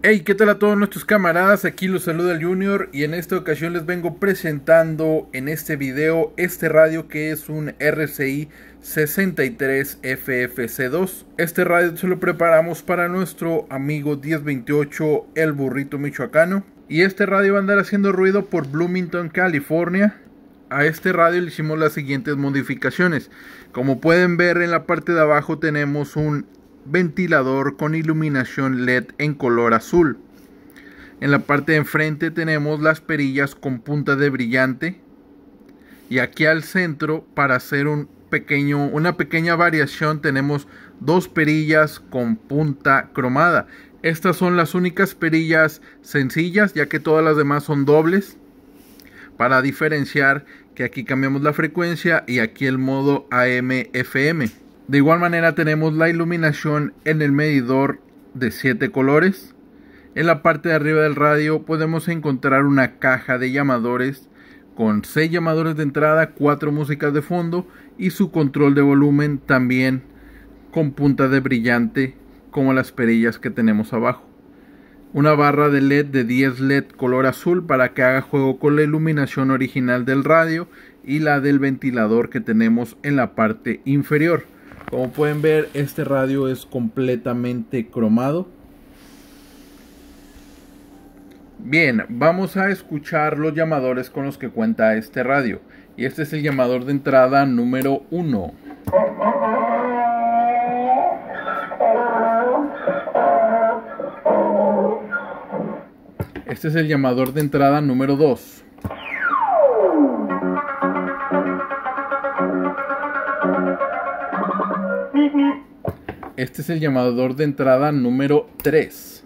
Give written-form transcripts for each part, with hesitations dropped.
Hey, ¿qué tal a todos nuestros camaradas? Aquí los saluda el Junior y en esta ocasión les vengo presentando en este video este radio que es un RCI 63 FFC2. Este radio se lo preparamos para nuestro amigo 1028 El Burrito Michoacano. Y este radio va a andar haciendo ruido por Bloomington, California. A este radio le hicimos las siguientes modificaciones. Como pueden ver, en la parte de abajo tenemos un ventilador con iluminación LED en color azul. En la parte de enfrente tenemos las perillas con punta de brillante. Y aquí al centro, para hacer una pequeña variación, tenemos dos perillas con punta cromada. Estas son las únicas perillas sencillas, ya que todas las demás son dobles. Para diferenciar que aquí cambiamos la frecuencia y aquí el modo AM/FM. De igual manera tenemos la iluminación en el medidor de 7 colores. En la parte de arriba del radio podemos encontrar una caja de llamadores con 6 llamadores de entrada, 4 músicas de fondo y su control de volumen también con punta de brillante como las perillas que tenemos abajo. Una barra de LED de 10 LED color azul para que haga juego con la iluminación original del radio y la del ventilador que tenemos en la parte inferior. Como pueden ver, este radio es completamente cromado. Bien, vamos a escuchar los llamadores con los que cuenta este radio. Y este es el llamador de entrada número 1. Este es el llamador de entrada número 2. Este es el llamador de entrada número 3.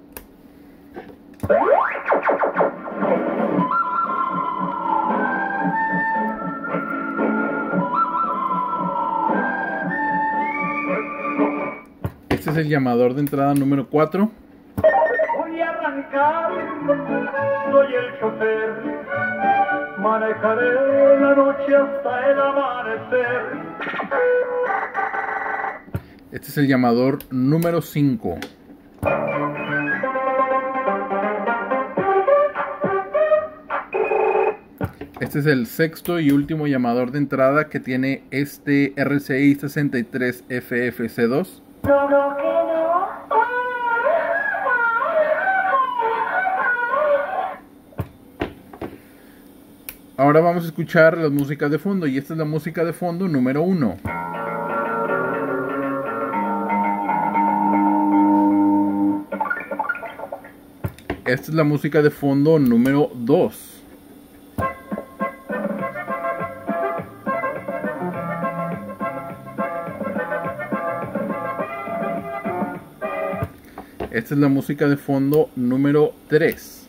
Este es el llamador de entrada número 4. Voy a arrancar, soy el chofer, manejaré la noche hasta el amanecer. Este es el llamador número 5. Este es el sexto y último llamador de entrada que tiene este RCI 63 FFC2. Ahora vamos a escuchar las músicas de fondo y esta es la música de fondo número 1. Esta es la música de fondo número 2. Esta es la música de fondo número 3.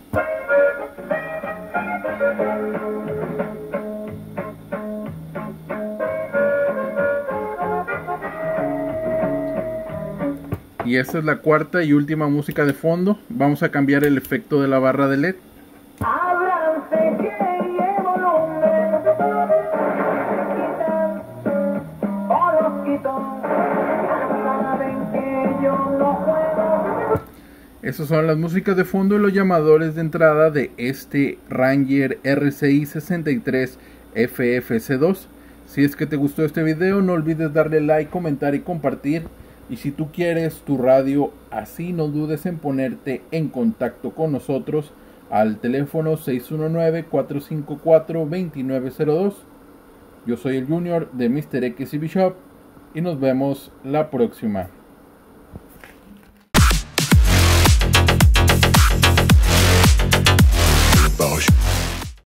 Y esta es la cuarta y última música de fondo. Vamos a cambiar el efecto de la barra de LED. Esas son las músicas de fondo y los llamadores de entrada de este Ranger RCI 63 FFC2. Si es que te gustó este video, no olvides darle like, comentar y compartir. Y si tú quieres tu radio así, no dudes en ponerte en contacto con nosotros al teléfono 619-454-2902. Yo soy el Junior de Mr. XCB Shop y nos vemos la próxima.